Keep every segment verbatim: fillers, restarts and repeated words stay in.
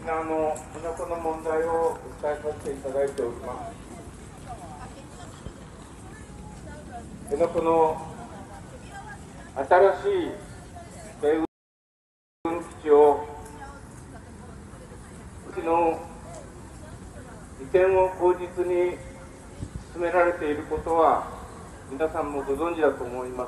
縄の辺野古の問題を訴えさせていただいております。辺野古の新しい米軍基地をうちの移転を口実に進められていることは皆さんもご存知だと思います。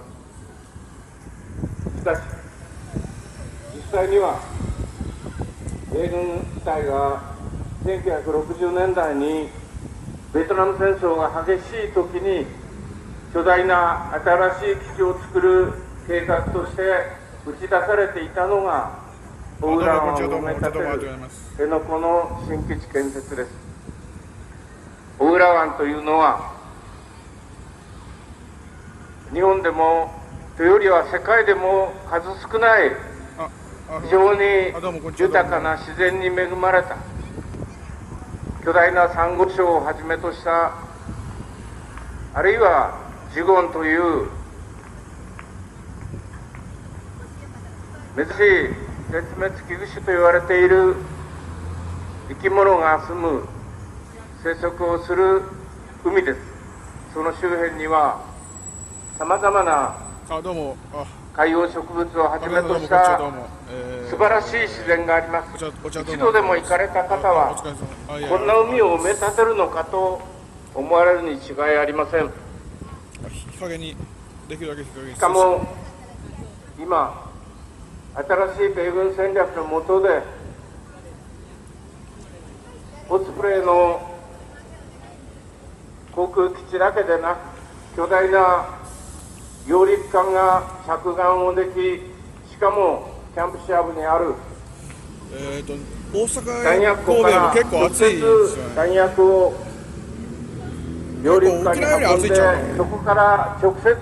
しかし実際には米軍自体がせんきゅうひゃくろくじゅうねんだいにベトナム戦争が激しい時に巨大な新しい基地を作る計画として打ち出されていたのが大浦湾を埋め立てる辺野古の新基地建設です。大浦湾というのは日本でもというよりは世界でも数少ない非常に豊かな自然に恵まれた巨大なサンゴ礁をはじめとしたあるいはジュゴンという珍しい絶滅危惧種と言われている生き物が住む生息をする海です。その周辺にはさまざまな海洋植物をはじめとした素晴らしい自然があります。一度でも行かれた方はこんな海を埋め立てるのかと思われるに違いありません。しかも今新しい米軍戦略の下でオスプレイの航空基地だけでなく巨大な揚陸艦が着岸をでき、しかもキャンプシア部にあるえーと大阪や神戸も結構暑いですよね。 弾薬を揚陸艦に運んで、そこから直接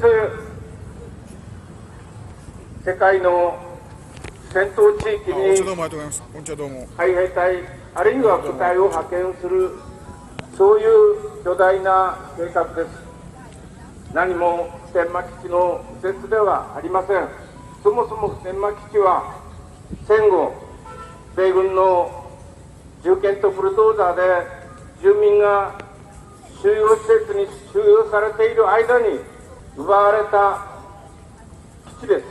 世界の戦闘地域に海兵隊あるいは部隊を派遣する、そういう巨大な計画です。何も普天間基地の移設ではありません。そもそも普天間基地は戦後米軍の銃剣とブルドーザーで住民が収容施設に収容されている間に奪われた基地です。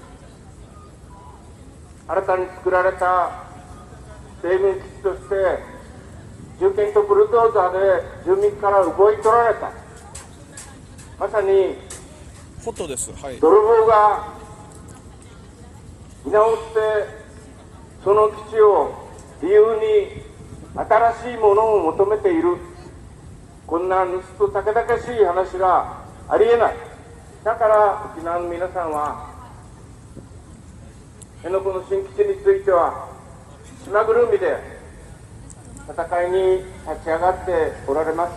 新たに作られた米軍基地として銃剣とブルドーザーで住民から奪い取られた、まさにホットです、はい、 泥棒が見直してその基地を理由に新しいものを求めている、こんな盗とたけだけしい話がありえない。だから沖縄の皆さんは辺野古の新基地については島ぐるみで戦いに立ち上がっておられます。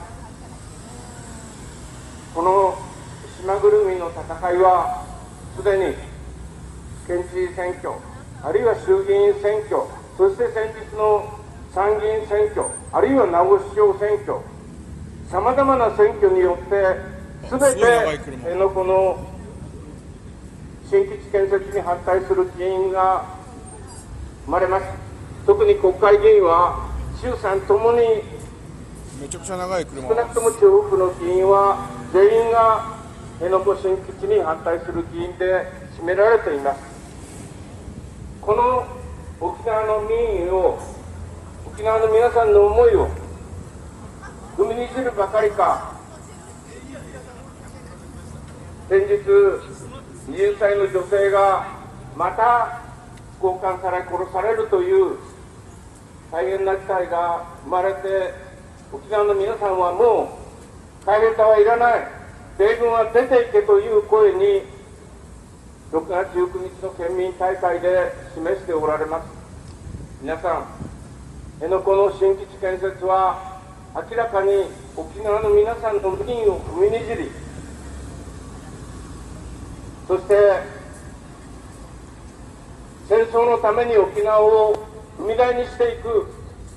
この島ぐるみの戦いはすでに県知事選挙、あるいは衆議院選挙、そして先日の参議院選挙、あるいは名護市長選挙、さまざまな選挙によってすべて辺野古の新基地建設に反対する議員が生まれました。特に国会議員は衆参ともにめちゃくちゃ長い車少なくとも中国の議員は全員が辺野古新基地に反対する議員で占められています。この沖縄の民意を、沖縄の皆さんの思いを踏みにじるばかりか、先日にじゅっさいの女性がまた強姦され殺されるという大変な事態が生まれて、沖縄の皆さんはもう海兵隊はいらない、米軍は出ていけという声にろくがつじゅうくにちの県民大会で示しておられます。皆さん、辺野古の新基地建設は明らかに沖縄の皆さんの民意を踏みにじり、そして戦争のために沖縄を踏み台にしていく、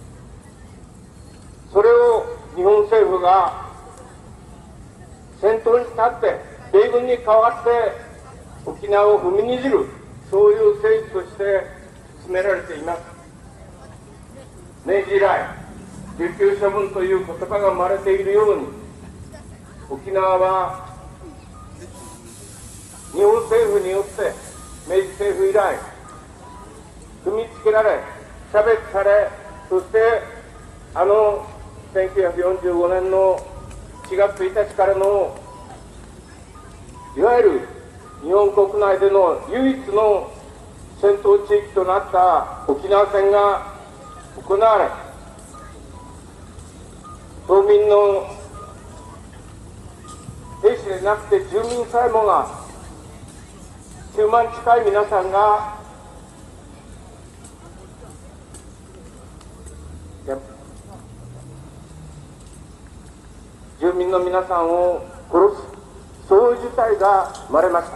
それを日本政府が先頭に立って米軍に代わって沖縄を踏みにじる、そういう政治として進められています。 明治以来、琉球処分という言葉が生まれているように、沖縄は日本政府によって明治政府以来、踏みつけられ、差別され、そしてあのせんきゅうひゃくよんじゅうごねんのしがつついたちからのいわゆる日本国内での唯一の戦闘地域となった沖縄戦が行われ、島民の兵士でなくて住民さえもがきゅうまん近い皆さんが住民の皆さんを殺す、そういう事態が生まれました。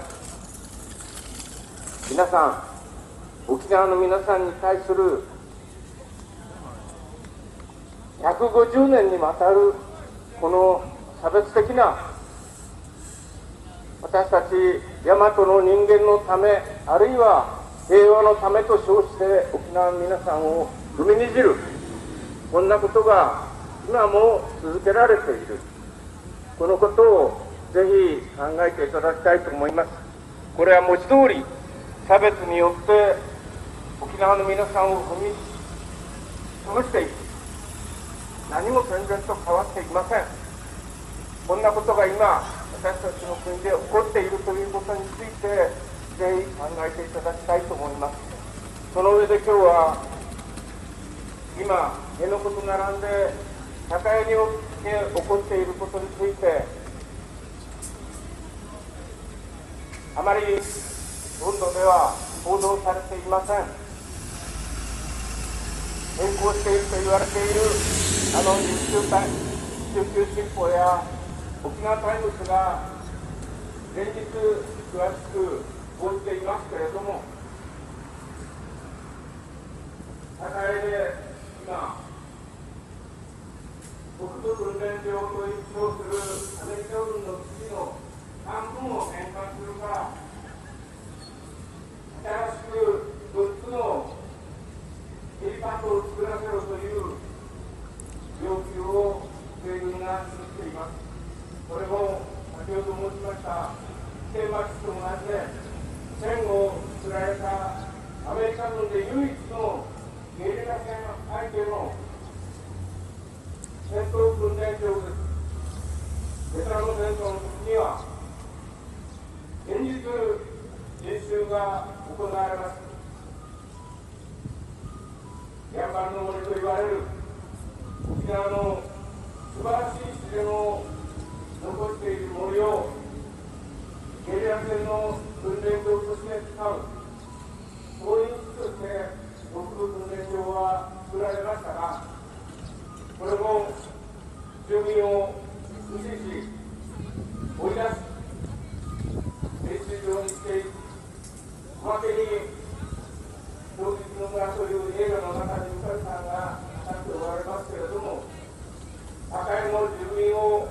皆さん、沖縄の皆さんに対するひゃくごじゅうねんにわたるこの差別的な、私たち大和の人間のため、あるいは平和のためと称して沖縄の皆さんを踏みにじる、こんなことが今も続けられている。このことをぜひ考えていただきたいと思います。これは文字通り差別によって沖縄の皆さんを踏み潰していく。何も全然と変わっていません。こんなことが今私たちの国で起こっているということについてぜひ考えていただきたいと思います。その上で今日は今辺野古と並んで社会に起こっていることについてあまり本土では報道されていません。変更していると言われているあの琉球大琉球新報や沖縄タイムズが連日詳しく報じていますけれども、社会で今国土訓練場と称するアメリカ軍の基地の半分を返還するか、新しくむっつのヘリパッドを作らせろという要求を米軍が続けています。これも先ほど申しました普天間基地と同じで、戦後作られたアメリカ軍で唯一のゲリラ戦相手の戦闘訓練場です。ベトナム戦争の時には連日演習が行われます。やんばるの森と言われる沖縄の素晴らしい自然を残している森をゲリラ戦の訓練場として使う、そういう基地として国土訓練場は作られましたが、これも住民を無視し追い出す練習場にしていく。おまけに当日の村という映画の中にゆかりさんが立っておられますけれども、赤いの住民を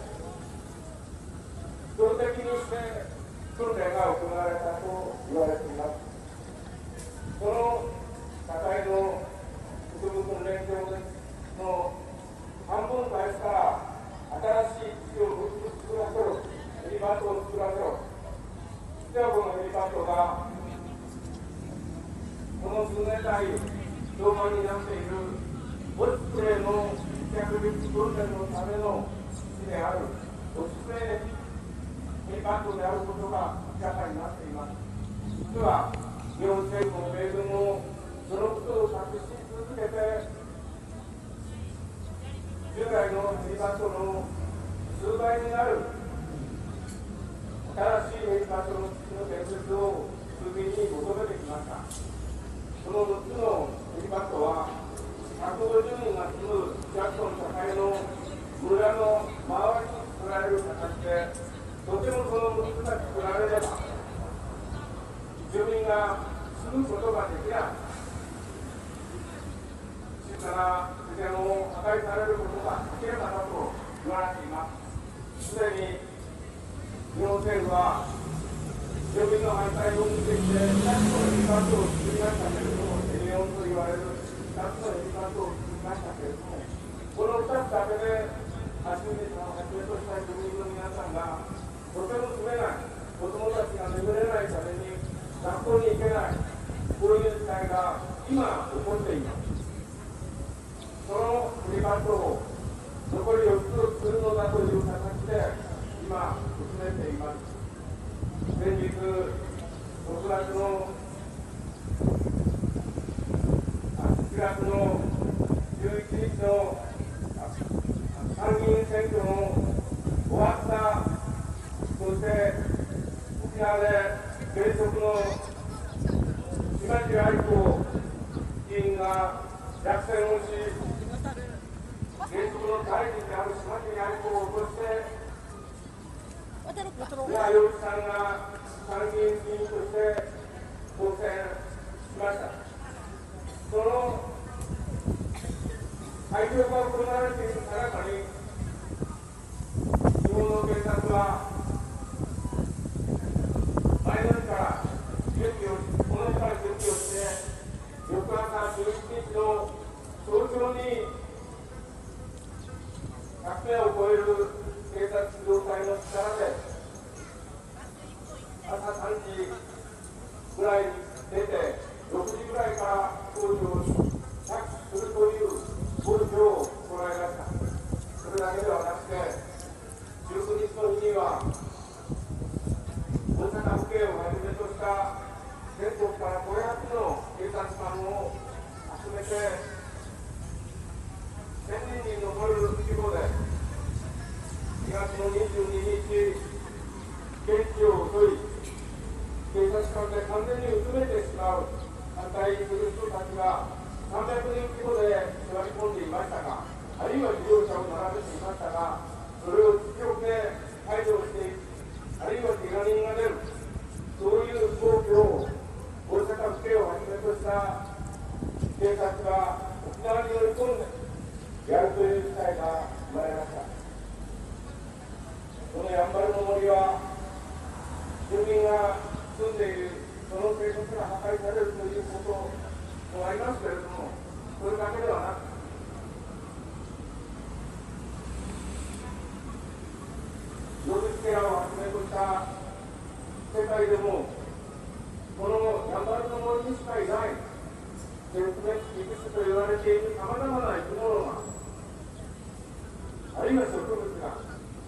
標的にして訓練が行われたと言われています。この赤いの国務訓練場の半分返すから新しい基地を作らせろ、ヘリパッドを作らせろ。実はこのヘリパッドがこの数年来評判になっているオスプレイの着陸訓練のための基地であるオスプレイヘリパッドであることが明らかになっています。実は日本政府も米軍もそのことを隠し続けて、従来のヘリパッドの数倍になる新しいヘリパッドの基地の建設を数便に求めてきました。このむっつのヘリパッドはひゃくごじゅうにんが住むジャクソン境の村の周りに作られる形で、とてもそのむっつが作られれば住民が住むことができない、静かな自然を破壊されることができればだと言われています。すでに日本政府は住民の反対を受けてふたつのヘリパッドを作りましたけれども、エリオンと言われるふたつのヘリパッドを作りましたけれども、このふたつだけで初めてのはじめとした住民の皆さんがとても住めない、子どもたちが眠れないために学校に行けない、こういう事態が今起こっています。その振りバットを残りよっつするのだという形で今進めています。先日ろくがつのしがつのじゅういちにちの参議院選挙の終わった、そして沖縄で現職の島地愛子議員が落選をし、現職の大臣である島地愛子を落として、菅洋一さんが参議院議員として当選しました。その会場が行われているさなかに、日本の警察は前の日から準備をし、この日から準備をして、翌朝じゅういちにちの早朝にひゃくめいを超える警察機動隊の力で、朝さんじぐらいに出て、ろくじぐらいから工事を着手するという工事を行いました。それだけではなくて、じゅうくにちの日には、大阪府警をはじめとした全国からごひゃくの警察官を集めて、せんにんに上る規模で、にがつのにじゅうににち、現地を襲い、警察官で完全に薄めてしまう、反対する人たちがさんびゃくにん規模で座り込んでいましたが、あるいは自動車を並べていましたが、それを強く排除していく、あるいは怪我人が出る、そういう動きを大阪府警をはじめとした警察が沖縄に乗り込んでやるという事態が生まれました。このやんばるの森は、住民が住んでいる、その生活が破壊されるということもありますけれども、それだけではなく、ヨルスケラをはじめとした世界でも、このやんばるの森にしかいない絶滅危惧種と言われているさまざまな生き物が、あるいは植物が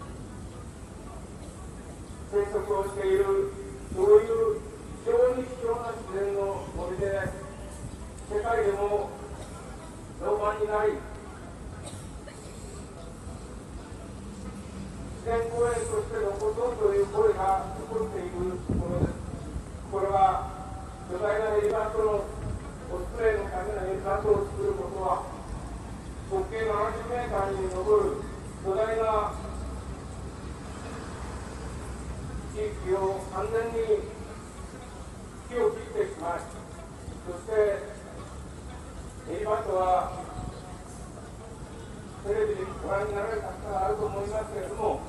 生息をしている、そういう非常に貴重な自然の森で、世界でも評判になり、自然公園として残そうという声が起こっているところです。これは巨大なヘリバットのオスプレイのためのヘリバットを作ることは、直径ななじゅうメーターに上る巨大な地域を完全に木を切ってしまい、そしてヘリバットはテレビでご覧になられた方があると思いますけれども、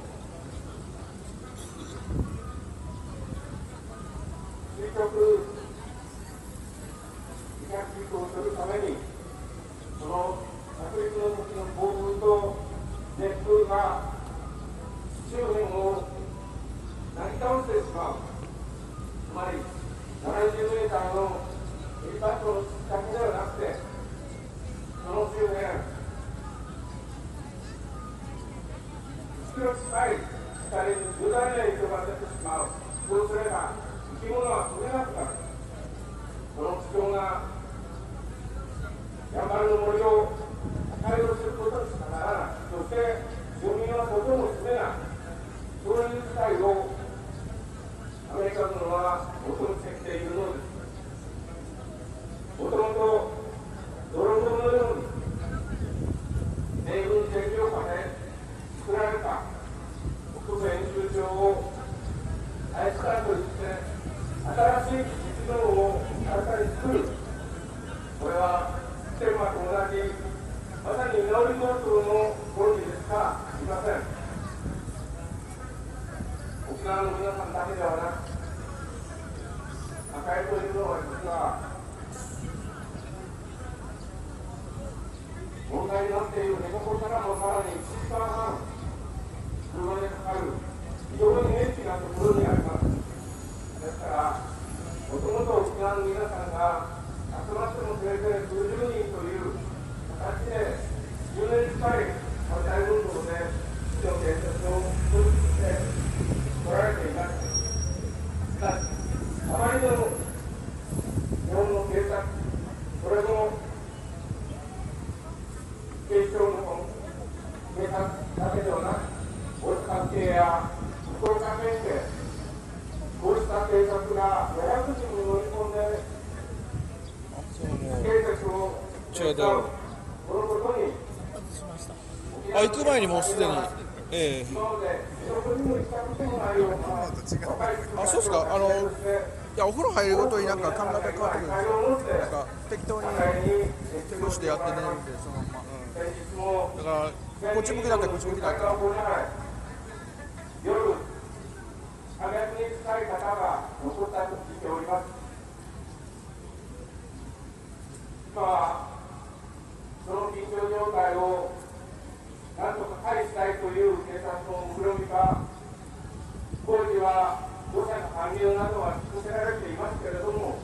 垂直離着陸をするために、その着陸の時の暴風と熱風が周辺をなぎ倒してしまう。つまりななじゅうメーターのヘリバットだけではなくて、その周辺いちキロ近い光に重大な影響が出てしまう。そうすれば生き物は住めなくなる。この貴重なやんばるの森を破壊をすることにしかならない。そして住民はとても住めない。そういう事態をアメリカ軍は求めてきているのです。もともと泥棒のように米軍占領下で作られた北部演習場をあいつからといって新しい基地道を新たに作る、これはステルマと同じまさに居直り強盗の論理でしかありません。沖縄の皆さんだけではなく、抱えているのは実は問題になっているネココからもさらにいちじかんはん車でかかる非常に遠僻なところにあります。ですから、もともと沖縄の皆さんが集まってもせいぜい数十人という形でじゅうねん近い反対運動で基地の建設を続けてこられています。しかし、あまりにも日本の警察、それも警視庁の警察だけではなく、法律関係や復興関係で、こうした警察がややこしに乗り込んで、警察を違うだろう。 このことに、 あ、行く前にもうすでに、ええ今まで一度にもしたことのないような、 あ、そうですか。あの、いや、お風呂入るごとになんか髪型変わってくるんですよ。なんか適当に手越してやってねみたいな、そのまま、うん、だからこっち向きだったらこっち向きだったら夜、破滅に近い方が残ったと聞いております。今はその緊張状態をなんとか回避したいという警察の目論見が、当時は土砂の搬入などは尽くせられていますけれども、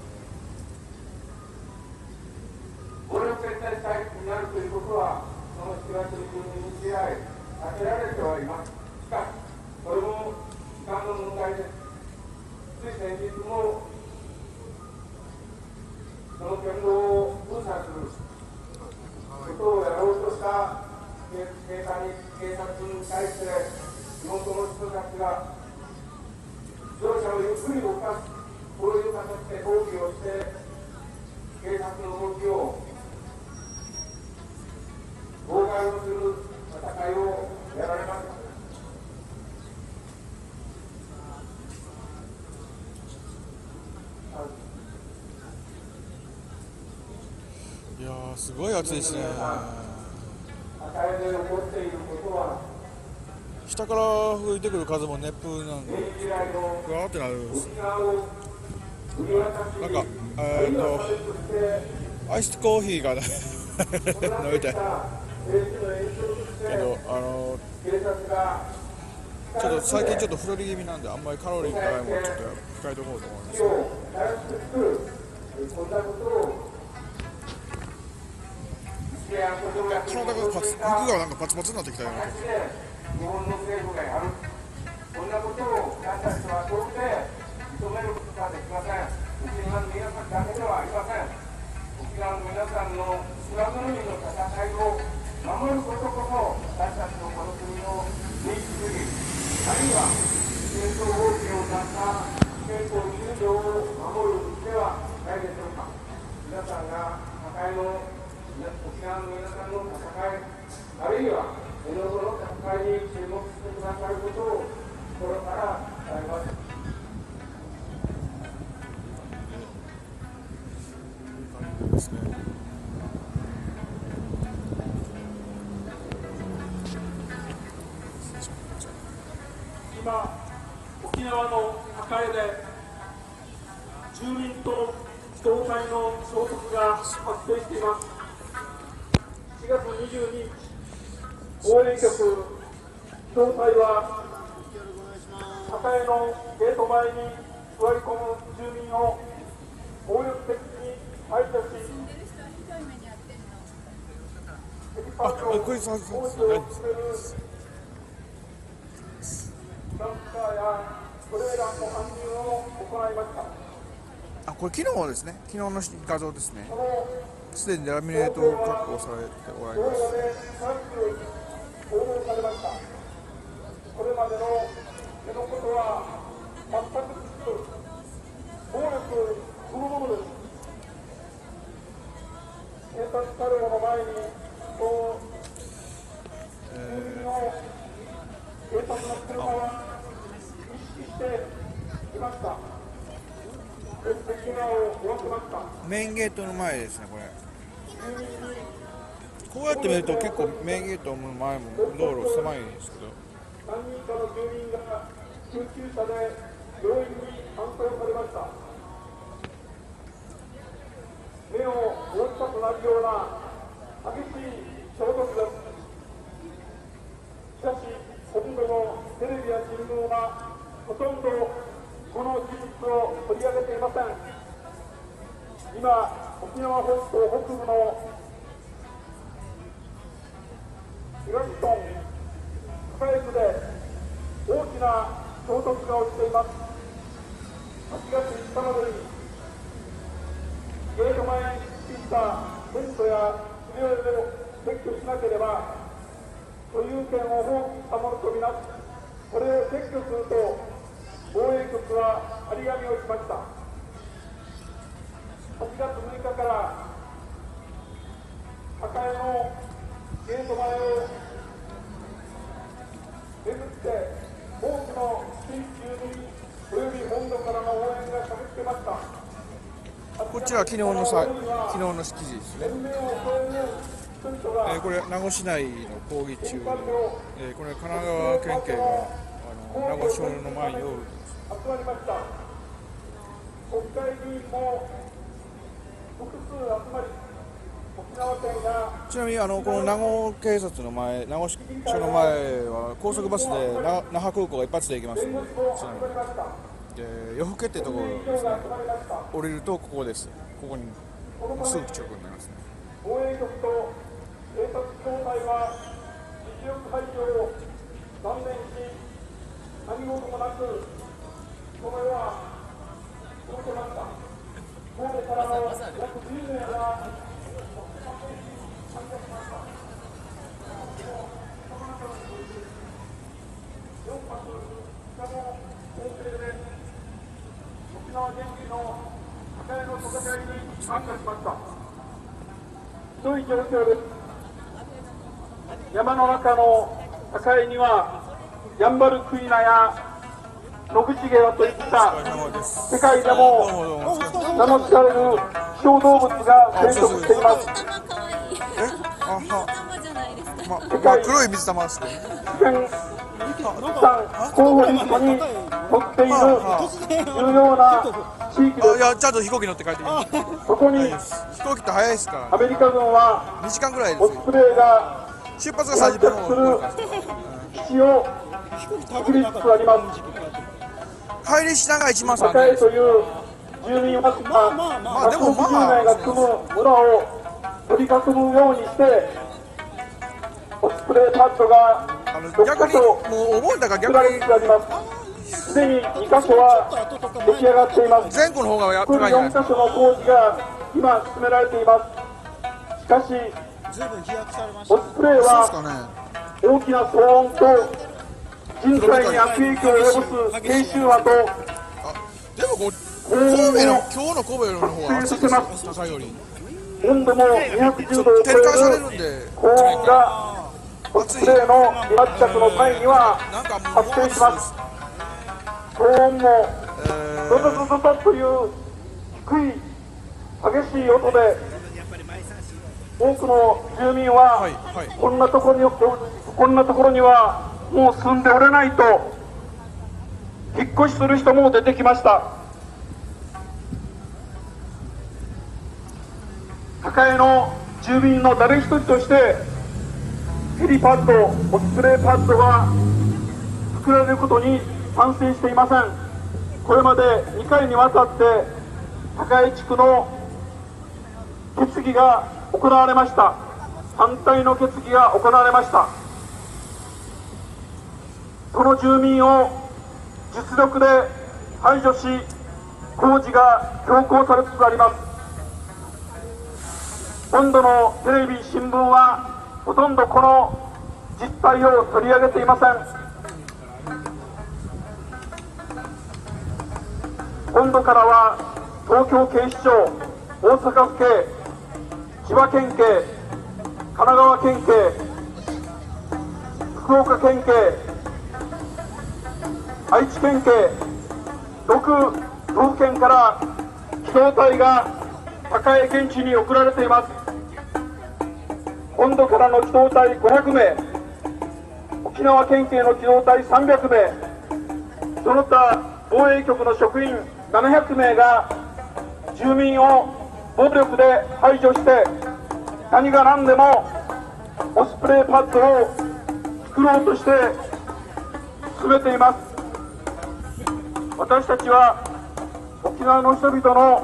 暴力撤退したいになるということは、そのしちがつにじゅうににち以来、避けられてはいます。しかし、それも時間の問題です。つい先日も、その県道を封鎖することをやろうとした警察に、警察に対して、地元の人たちが、自動車をゆっくり動かす、こういう形で抗議をして、警察の動きを妨害をする戦いをやられました。 いやー、すごい暑いですね。下から吹いてくる風も熱風なんで、ぐわーってなるんです。なんか、えー、っと、アイスコーヒーが飲みたい。けど、あのちょっと最近ちょっと太り気味なんで、あんまりカロリー高いものちょっと控えとこうと思います。体がパツ、服がなんかパツパツになってきたような。 日本の政府がやる、こんなことを私たちは遠くで認めることはできません。沖縄の皆さんだけではありません。沖縄の皆さんの島ぐるみの戦いを守ることこそ、私たちのこの国の民主主義、あるいは戦争放棄を出した憲法じゅう条を守るではないでしょうか。皆さんが戦いの、沖縄の皆さんの戦い、あるいは江戸の戦いに注目してくださることを心から願います。 ですね。 今、沖縄の抱えで住民と機動隊の衝突が発生しています。しがつにじゅうににち、防衛局機動隊は抱えのゲート前に座り込む住民を暴力的に排除し、エキパージをこれさ、 包囲を進めるダンプカーやトレーラーの搬入を行いました。 あ、これ昨日ですね。昨日の画像ですね。すでにラミネートを確保されておられます。 報道されました。これまでの手のことは全く暴力そのものです。警察車両の前にこう住民の警察の車は意識していました。そして怪我を負わせました。 メインゲートの前ですね、これ。こうやって見ると結構メインゲートの前も道路狭いんですけど。 さんにん以下の住民が救急車で病院に搬送されました。目を覆いたくなるような激しいとんどこの事実を取り上げていません。今、沖縄本島北部の東村高江区で大きな衝突が起きています。はちがついつかまでにゲート前についたテントや資料を撤去しなければ所有権を放棄したものとみなし、これを撤去すると防衛局は張り紙をしました。はちがつむいかから高江のゲート前を巡って多くの新住民および本土からの応援が駆けつけました。 こちらは昨日のさ昨日の記事ですね。えー、これ名護市内の抗議中で、えー、これ神奈川県警があの名護署の前におる。 集まりました。国会議員も複数集まり、沖縄県やちなみにあのこの名護警察の前、名護署の前は高速バスで那那覇空港が一発で行きますので、ちなみにで夜更けってところですね。降りるとここです。ここにもうすぐ近くになりますね。 防衛局と警察協会は実力排除を断念し、何事もなくこの世は過ごせました。神戸からの約じゅうめいが参加しました。よんぱくふつかの構成で沖縄県議の高江の戦いに参加しました。ひどい状況です。山の中の高江にはヤンバルクイナやノグシゲラといった世界でも名の知られる希少動物が生息しています。 えあはま、まあ、黒い水玉ですね。 危険資産候補リストに載っている重要な地域です。 いやちゃんと飛行機乗って帰ってきます。 そこに飛行機って早いですから、 アメリカ軍はにじかんぐらいですよ。 オスプレイが出発がさんじゅっぷんする基地を作りつつあります。 帰り品がいちまんさん高ぜん江という住民わずかまあでもまあひゃくろくじゅうめいが住む村を取り囲むようにしてオスプレイパッドがあのろっ逆にかしょもう覚えたから作られ逆つつあります。すでににかしょは出来上がっています。 に前後の方がや残り4 高いじゃないですか。 か所の工事が今進められています。しかしオスプレイそうですはかね。 大きな騒音と人体に悪影響を及ぼす低周波とでもこう神戸の今日の神戸の方が暑いですよ。高いより温度もにひゃくじゅうどを超転換されえるるんで高温がオスプレイの離脱着の際にはなんかもう発生します。騒音もえドドドドドという低い激しい音で多くの住民は、 はいはいこんなところにこんなところにはもう住んでおれないと引っ越しする人も出てきました。高江の住民の誰一人としてヘリパッド、オスプレイパッドが作られることに賛成していません。これまでにかいにわたって高江地区の決議が行われました。反対の決議が行われました。その住民を実力で排除し工事が強行されつつあります。本土のテレビ新聞はほとんどこの実態を取り上げていません。本土からは東京警視庁、大阪府警、千葉県警、神奈川県警、福岡県警、愛知県警、ろく道府県から機動隊が高江県地に送られています。本土からの機動隊ごひゃくめい、沖縄県警の機動隊さんびゃくめい、その他防衛局の職員ななひゃくめいが住民を暴力で排除して何が何でもオスプレイパッドを作ろうとして進めています。 私たちは沖縄の人々の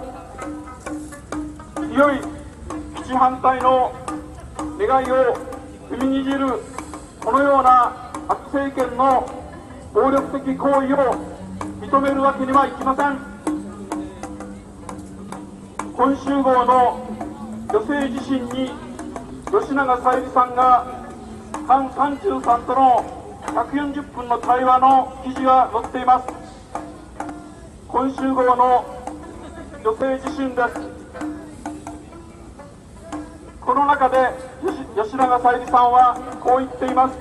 強い基地反対の願いを踏みにじるこのような悪政権の暴力的行為を認めるわけにはいきません。今週号の女性自身に吉永小百合さんがカンさんじゅうさんとのひゃくよんじゅっぷんの対話の記事が載っています。今週号の女性自身です。この中で吉永小百合さんはこう言っています。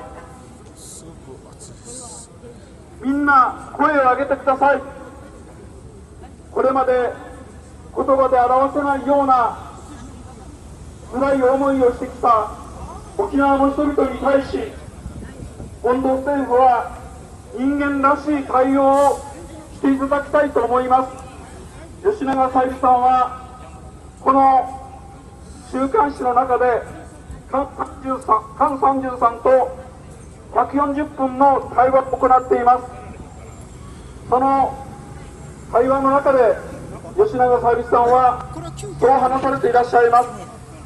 みんな声を上げてください。これまで言葉で表せないような辛い思いをしてきた沖縄の人々に対し、本土政府は人間らしい対応をしていただきたいと思います。吉永小百合さんはこの週刊誌の中でカンさんじゅうさんとひゃくよんじゅっぷんの対話を行っています。その対話の中で吉永小百合さんはそう話されていらっしゃいます。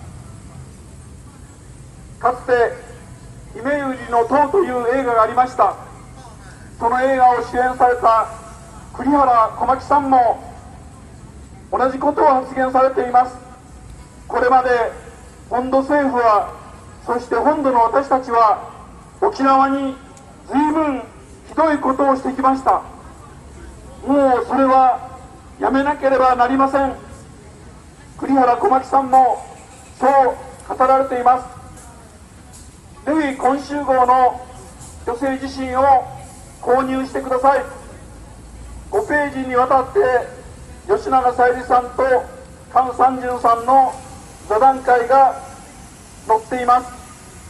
かつて「姫百合の塔」という映画がありました。その映画を主演された栗原小巻さんも同じことを発言されています。これまで本土政府は、そして本土の私たちは沖縄に随分ひどいことをしてきました。もうそれはやめなければなりません。栗原小巻さんもそう語られています。ぜひ今週号の女性自身を購入してください。ごページにわたって吉永小百合さんとカンさんじゅうさんの座談会が載っています。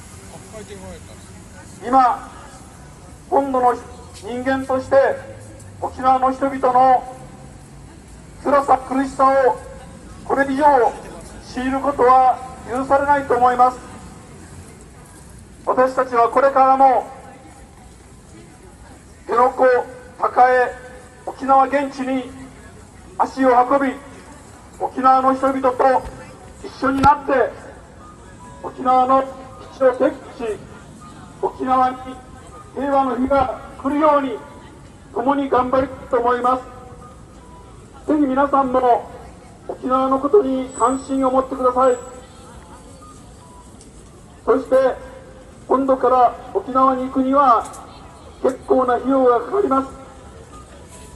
今本土の人間として沖縄の人々の辛さ苦しさをこれ以上強いることは許されないと思います。私たちはこれからも辺野古、高江、沖縄現地に足を運び、沖縄の人々と一緒になって沖縄の基地を撤去し、沖縄に平和の日が来るように共に頑張りたいと思います。ぜひ皆さんも沖縄のことに関心を持ってください。そして本土から沖縄に行くには結構な費用がかかります。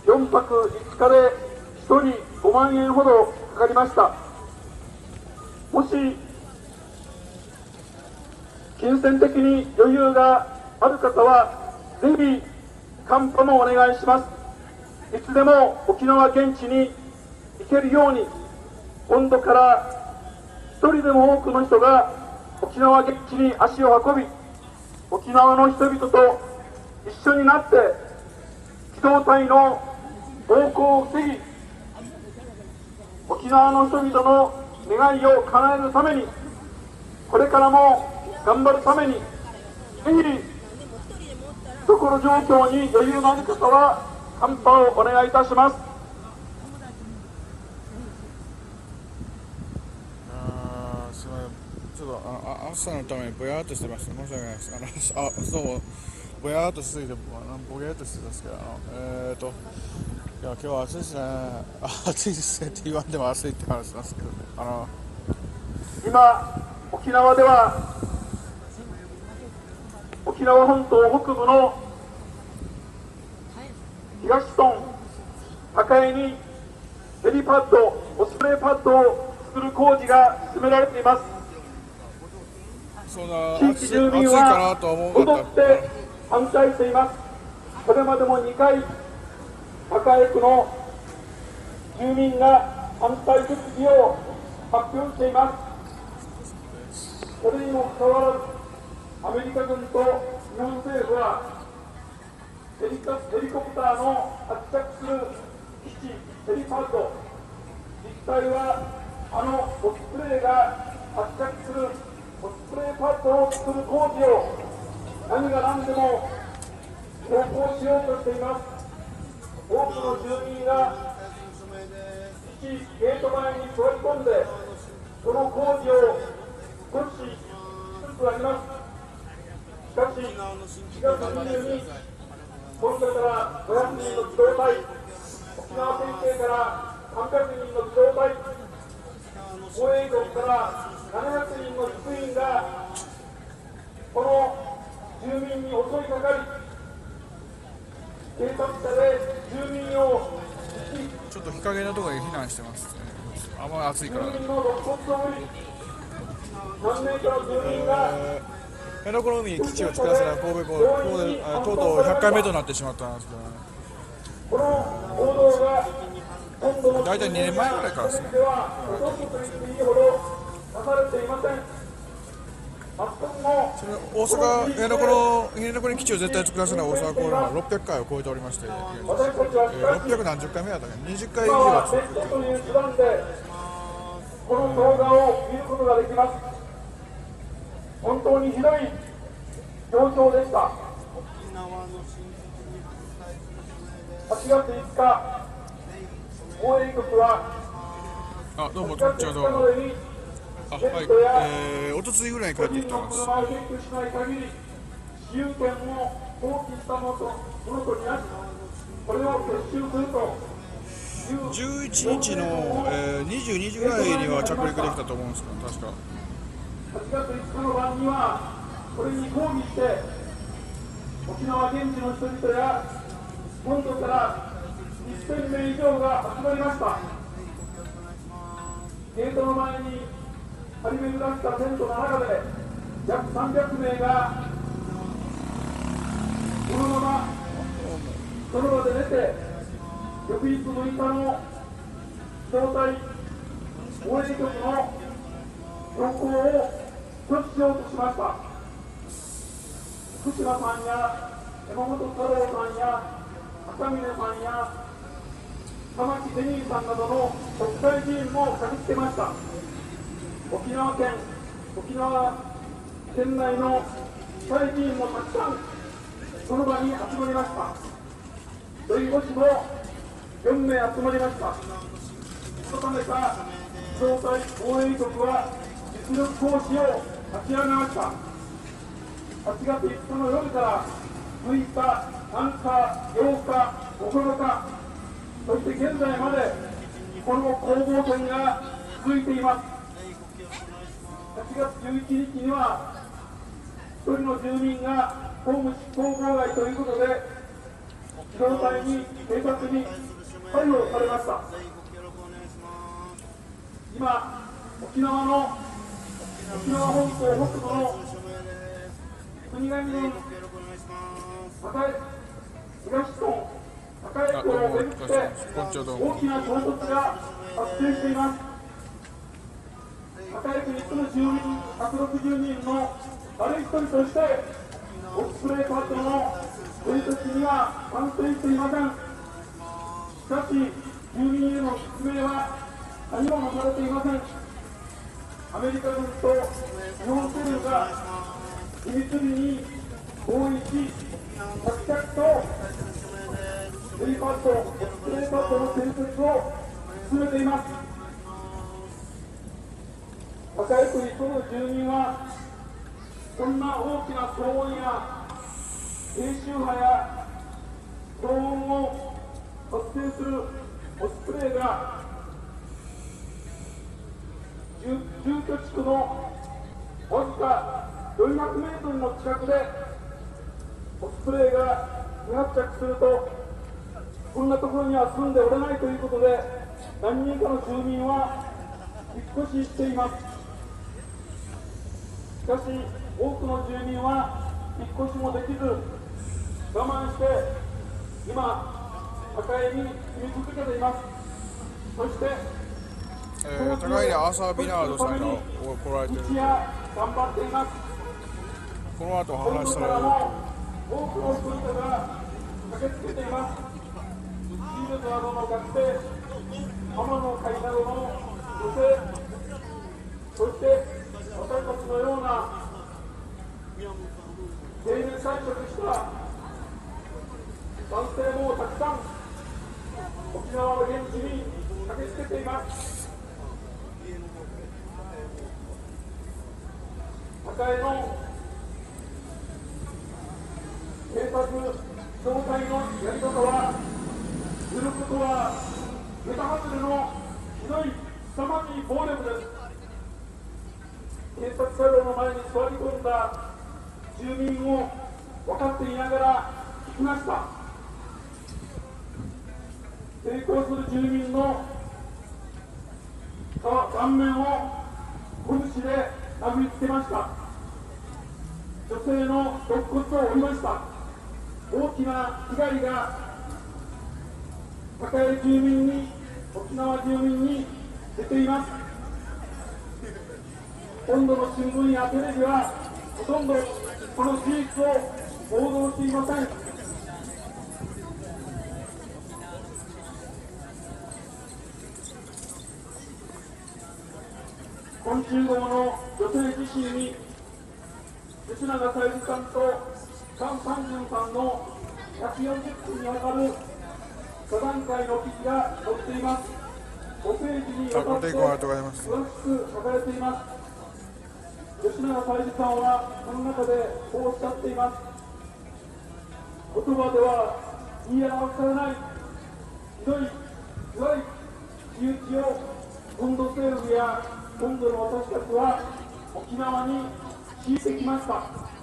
よんぱくいつかでひとりごまんえんほどかかりました。もし金銭的に余裕がある方はぜひカンパもお願いします。いつでも沖縄現地に行けるように、本土から一人でも多くの人が沖縄現地に足を運び、沖縄の人々と一緒になって機動隊の暴行を防ぎ、沖縄の人々の願いを叶えるために、これからも頑張るために、ぜひ懐状況に余裕のある方はカンパをお願いいたします。 あーすみません、ちょっとあのあ暑さのためにぼやーっとしてました。申し訳ないです。あのあそうぼやーっとしすぎてあのぼやーっとしてたんですけど、あのえーといや今日は暑いですね。あ暑いですねって言わんでも暑いって話なんですけど、あの今沖縄では沖縄本島北部の東村高江にヘリパッド、オスプレイパッドを作る工事が進められています。 そんな地域住民は踊って反対しています。これまでもにかい高江区の住民が反対決議を発表しています。それにもかかわらずアメリカ軍と日本政府はヘリカヘリコプターの発着する基地ヘリパッド、実際はあのオスプレイが発着するオスプレイパッドを作る工事を何が何でも強行しようとしています。 多くの住民が一ゲート前に座り込んで、その工事を阻止しつつあります。しかし、しがつにじゅうににち、本土からごひゃくにんの機動隊、沖縄県警からさんびゃくにんの機動隊、防衛局からななひゃくにんの職員が、この住民に襲いかかり、警察車で住民をちょっと日陰のところに避難してますね。あんまり暑いから。 住民の肋骨を折り、何名かの住民が、 えー辺野古の海に基地を作らせない神戸港、神戸とうとうひゃっかいめとなってしまったんですけどね。 この報道が今度の大体にねんまえぐらいからですね。 ではほとんどと言っていいほどなされていません。全くもそれ大阪辺野古の辺野古に基地を絶対作らせない大阪公演はろっぴゃっかいを超えておりまして、 私たちはしえーろっぴゃくなんじゅっかいめだったかにじゅっかい以上今はは作ってネットという手段でこの動画を見ることができます。本当にひどい状況でした。はちがついつか、防衛局はあ、どうも、 はちがつちょうどいつかまでにあ、はい、 ネットやえー、おとついぐらいに帰ってきたんです。 車を撤去しない限り、私有権も放棄したものとものとみなし、これを撤収するというじゅういちにちの、えー、にじゅうにじぐらいには着陸できたと思うんですけど、確か。 はちがついつかの晩には、これに抗議して、沖縄現地の人々や本土からせんめい以上が集まりました。ゲートの前に張り巡らしたテントの中で、約さんびゃくめいがこのままその場で寝て、翌日むいかの機動隊防衛局の強行を阻止しようとしました。福島さんや山本太郎さんや赤嶺さんや玉城デニーさんなどの国会議員も駆けつけました。沖縄県、沖縄県内の市会議員もたくさんその場に集まりました。弁護士もよんめい集まりました。改めた機動隊防衛局は実力行使を立ち上げました。はちがついつかの夜からむいか、さんにち、ようか、ここのか、そして現在までこの攻防戦が続いています。はちがつじゅういちにちにはひとりの住民が公務執行妨害ということで機動隊に警察に逮捕されました。今沖縄の沖縄本島北部の国頭郡栄東村栄区を巡って大きな衝突が発生しています。栄区に住む住民ひゃくろくじゅうにんの誰一人としてオスプレイパートの建設には賛成していません。しかし住民への説明は何もなされていません。アメリカ軍と日本政府が秘密裏に合意し、着々とヘリパッド、オスプレイパッドの建設を進めています。栄区に住む住民は、こんな大きな騒音や低周波や騒音を発生するオスプレイが住居地区のわずかよんひゃくメートルの近くでオスプレイが不発着すると、こんなところには住んでおれないということで、何人かの住民は引っ越ししています。しかし多くの住民は引っ越しもできず我慢して今栄に住み続けています。そしてえー、高平アーサー・ビナードさんが来られているので、 頑張っています。 この後お話しされる。 多くの人々が駆けつけています。シールドなどの学生、浜の会などの女性、そして私たちのような定年退職した男性もたくさん沖縄の現地に駆けつけています。栄の警察総隊のやり方は、することは桁外れのひどい凄まじい暴力です。警察車両の前に座り込んだ住民を分かっていながら聞きました。抵抗する住民の顔面を拳で殴りつけました。女性の肋骨を折りました。大きな被害が栄住民に、沖縄住民に出ています。本土の新聞やテレビはほとんどこの事実を報道していません。今週号の女性自身に吉永小百合さんと菅三淳さんのひゃくよんじゅっぷんにわたる座談会の記事が載っています。ごページにわたって詳しく書かれています。吉永小百合さんはこの中でこうおっしゃっています。言葉では言い表されないひどい強い仕打ちを本土政府や本土の私たちは沖縄に敷いてきました。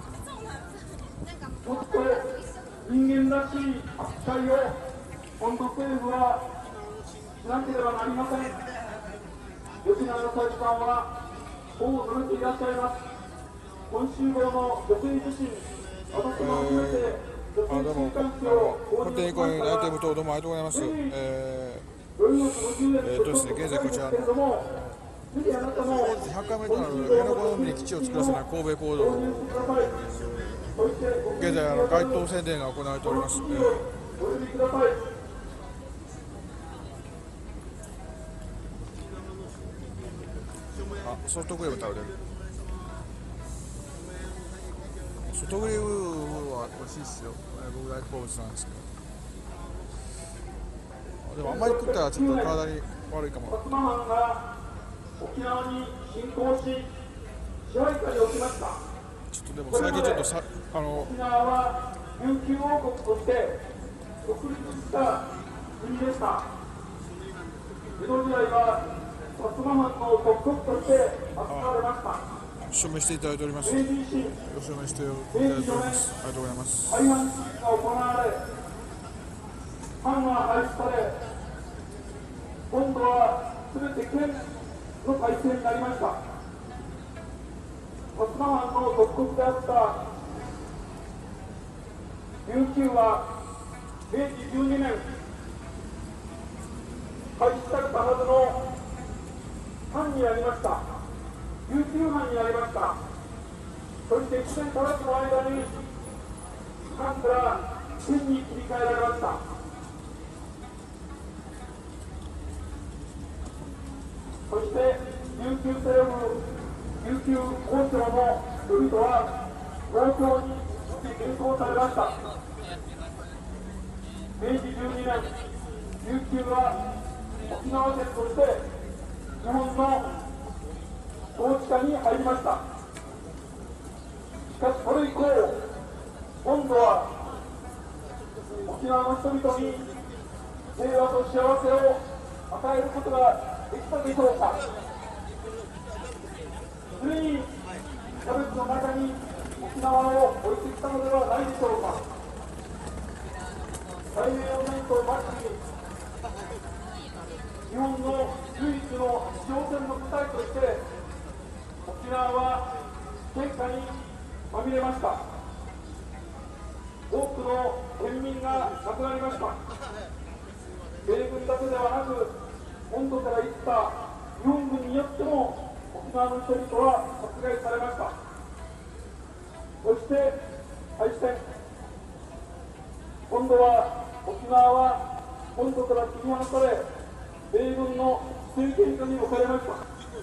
もっと人間らしい扱いを本土政府はしなければなりません。吉永小百合さんはこう述べていらっしゃいます。今週号の女性自身、私も初めて女性あどうも週刊誌を購固定コイン入しましたアイテム等どうもありがとうございます。えーえーとですね、現在こちらのぜひあなたもひゃっかいめとなる辺野古の海に基地を作らせない神戸行動、現在あの街頭宣伝が行われております。えーお呼びください。 あ、ソフトクリーム食べれる。ソフトクリームは美味しいっすよ。僕大好物なんですけど。でもあんまり食ったらちょっと体に悪いかも。 薩摩藩が沖縄に侵攻し、支配下に置きました。 ちょっとでも最近ちょっとさあの沖縄は琉球王国として独立した国でした。江戸時代は薩摩藩の特国として扱われました。 署名していただいております。 明治維新、 署名していただいております。ありがとうございます。 廃藩置が行われ、藩は廃止され、今度はすべて県の体制になりました。薩摩藩の特国であった琉球はめいじじゅうにねん、廃止されたはずの藩になりました。琉球藩になりました。そしていちねん足らずの間に藩から県に切り替えられました。そして琉球政府、琉球王朝の人々は東京に転校されました。めいじじゅうにねん、琉球は沖縄県として日本の統治下に入りました。しかしそれ以降、今度は沖縄の人々に平和と幸せを与えることができたでしょうか。すでにキャベツの中に沖縄を置いてきたのではないでしょうか。太平洋戦争末期に日本の唯一の地上戦の舞台として沖縄は戦火にまみれました。多くの県民が亡くなりました。米軍だけではなく本土から行った日本軍によっても沖縄の人々は殺害されました。そして敗戦、今度は沖縄は本土から切り離され米軍の政権下に置かれました。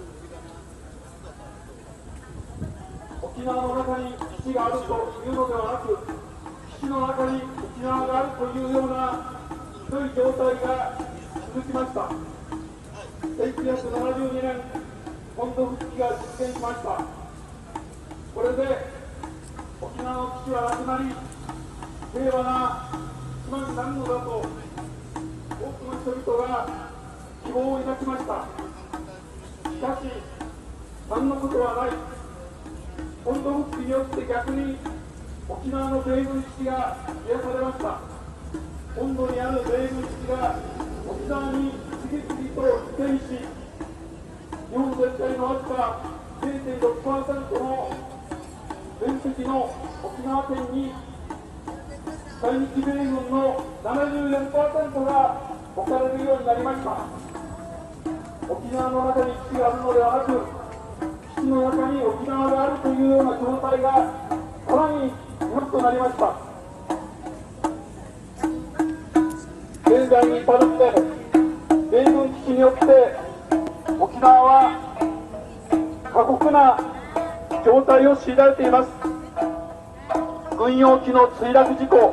沖縄の中に基地があるというのではなく、基地の中に沖縄があるというようなひどい状態が続きました。せんきゅうひゃくななじゅうにねん本土復帰が実現しました。これで沖縄の基地はなくなり、平和な島になるのだと多くの人々が希望を抱きました。しかし何のことはない。本土復帰によって逆に沖縄の米軍基地が癒されました。本土にある米軍基地が沖縄に次々と移転し、日本全体のわずか ゼロてんろくパーセント の面積の沖縄県に在日米軍の ななじゅうよんパーセント が置かれるようになりました。沖縄の中に基地があるのではなく、基地の中に沖縄があるというような状態がさらに良くなりました。現在に至るまで米軍基地によって沖縄は過酷な状態を強いられています。軍用機の墜落事故、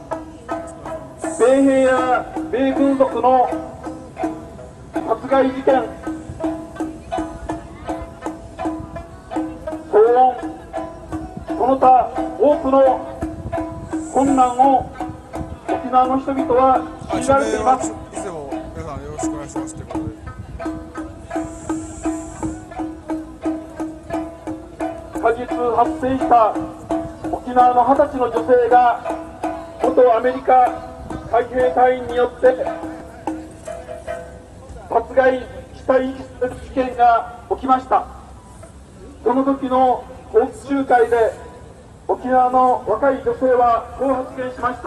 米兵や米軍属の殺害事件、騒音、その他多くの困難を沖縄の人々は強いられています。 いつでも皆さんよろしくお願いしますということで。 過日発生した沖縄のはたちの女性が元アメリカ海兵隊員によって殺害死体遺棄される事件が起きました。その時の報復集会で沖縄の若い女性はこう発言しました。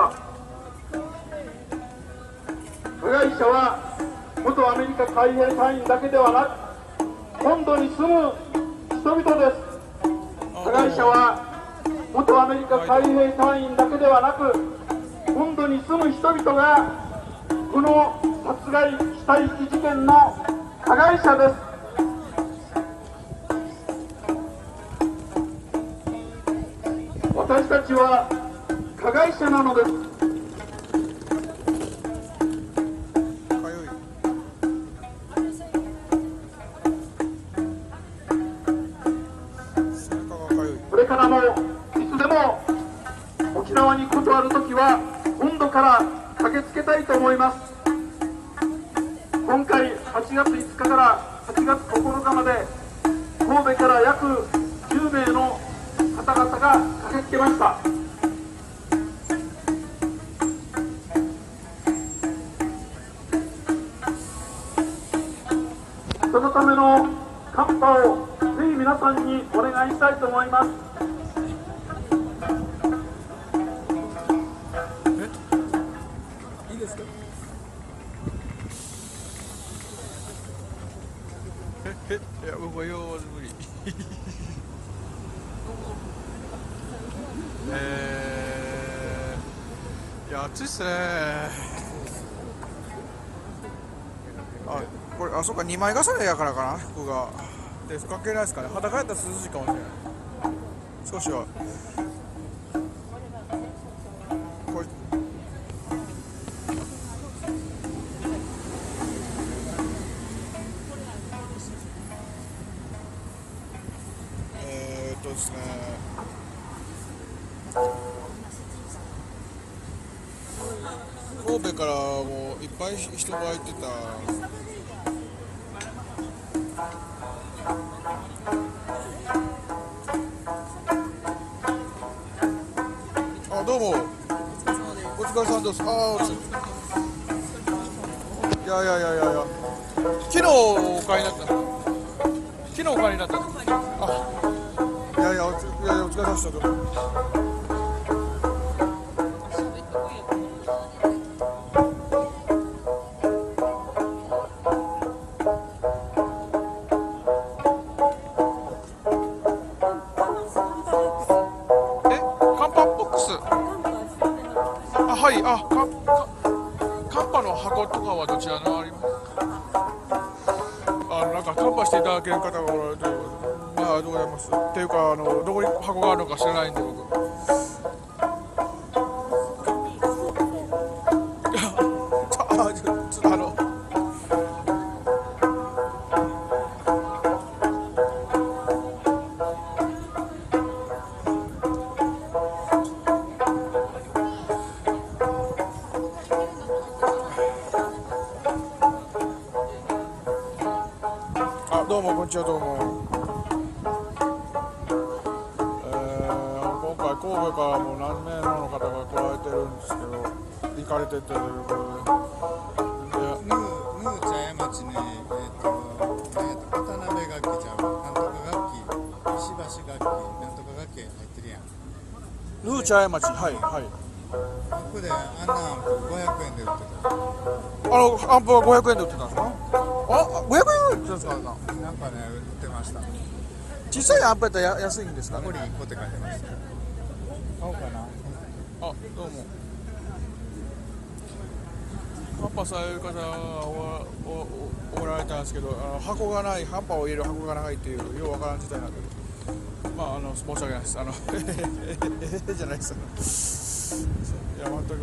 加害者は元アメリカ海兵隊員だけではなく本土に住む人々です。加害者は元アメリカ海兵隊員だけではなく本土に住む人々がこの殺害死体遺棄事件の加害者です。私たちは加害者なのです。これからもいつでも沖縄にことあるときは本土から駆けつけたいと思います。今回はちがついつかからはちがつここのかまで神戸から約じゅうめいの方々が駆けつけました。そのためのカンパをぜひ皆さんにお願いしたいと思います。 いいですか？ええいや僕はよう無理えー、いや暑いっすね。あこれあそうかにまい重ねやからかな服がで関係ないですかね。裸やったら涼しいかもしれない。少しはこれえー、っとですね神戸からもういっぱい人が入ってた。あどうもお疲れさんです。あお疲れ。いやいやいやいやいや昨日お買いになった昨日お買いになったあいやいやおついやいやお疲れ様でした。どうもはい、あ、か、か、カンパの箱とかはどちらのあります？あの、なんかカンパしていただける方がおられるということで、あ、ありがとうございます。っていうか、あの、どこに箱があるのか知らないんで、僕。いや、ちょ、あ、ちょ、ちょっとあの、 うもこんにちはどうも。えー、今回神戸からもう何名の方が来られてるんですけど、行かれててということで。 ムームー茶屋町に、えーとえー、と渡辺楽器ちゃうなんとか楽器石橋楽器なんとか楽器入ってるやん。 ルーチャー町、はいはい。 ここであんなアンプごひゃくえんで売ってた。 あのアンプはごひゃくえんで売ってたんですか？あ、ごひゃくえんで売ってたんですか？ なんかね売ってました。 小さいアンプやったらや安いんですかね？ これいっこって書いてました。買おうかな。 あ、どうも。ハンパされる方がおおおられたんですけど、あの箱がない、ハンパを入れる箱がないっていうようわからん事態なんで、まああの申し訳ないです。あのええじゃないです。いや全く。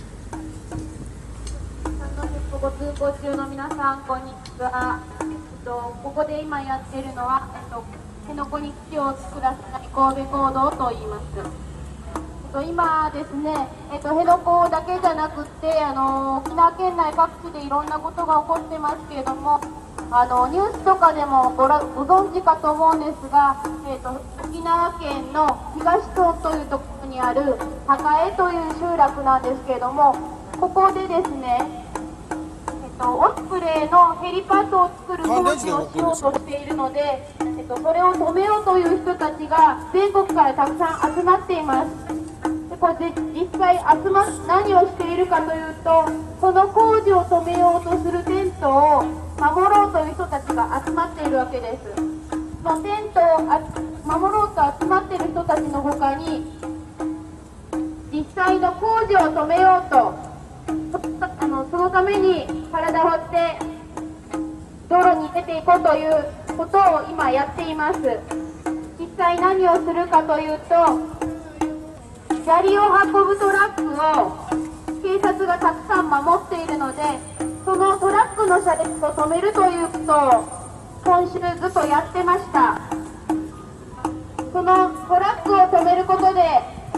ご通行中の皆さんこんにちは。えっとここで今やっているのは、えっと辺野古に基地を作らせない神戸行動と言います。今ですね、えっと、辺野古だけじゃなくてあの沖縄県内各地でいろんなことが起こってますけれども、あのニュースとかでもごらご存知かと思うんですが、えっと、沖縄県の東村というところにある高江という集落なんですけれども、ここでですね、えっと、オスプレイのヘリパッドを作る工事をしようとしているので、えっと、それを止めようという人たちが全国からたくさん集まっています。これで実際集ま何をしているかというと、その工事を止めようとするテントを守ろうという人たちが集まっているわけです。そのテントを守ろうと集まっている人たちの他に、実際の工事を止めようとあのそのために体を張って道路に出ていこうということを今やっています。実際何をするかというと、砂利を運ぶトラックを警察がたくさん守っているので、そのトラックの車列を止めるということを今週ずっとやってました。そのトラックを止めることで